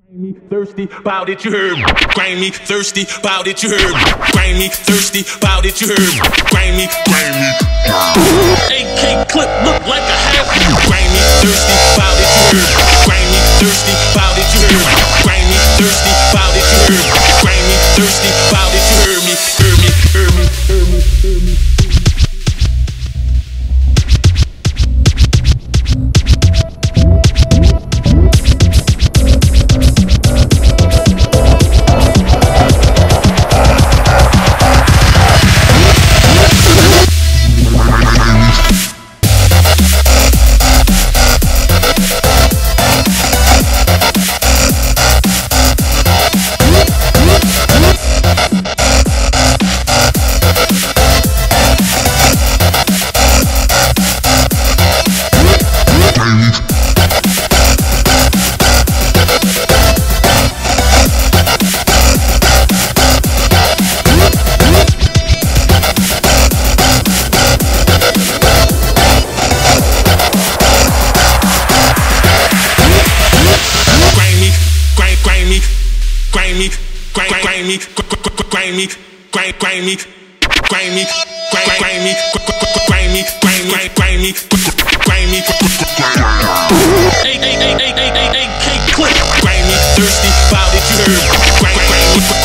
Grimy, thirsty, bout it, you heard. Grimy, thirsty, bout it, you heard. Grimy, thirsty, bout it, you heard. Grimy, AK clip look like a half. Grimy, thirsty, bout it, you heard. Grimy, thirsty, bout it, you heard. Grimy, thirsty, bout it, you heard. Grimy, thirsty, bout it, you heard me, heard me, heard me, heard me, heard me.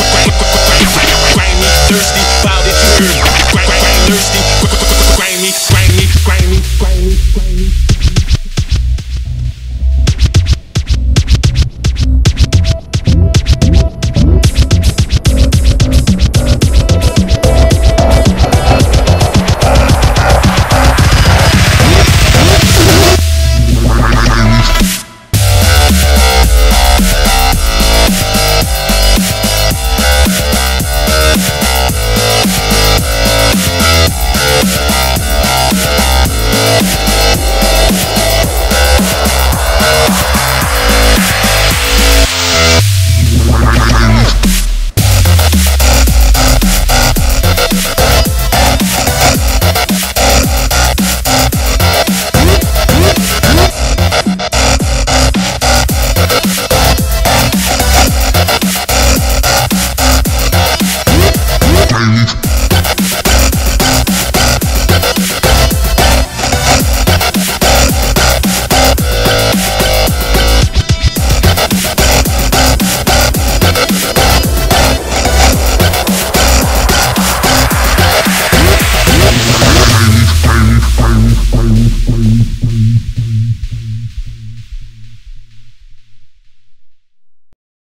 Thirsty, bout it, you heard. Thirsty, grimy.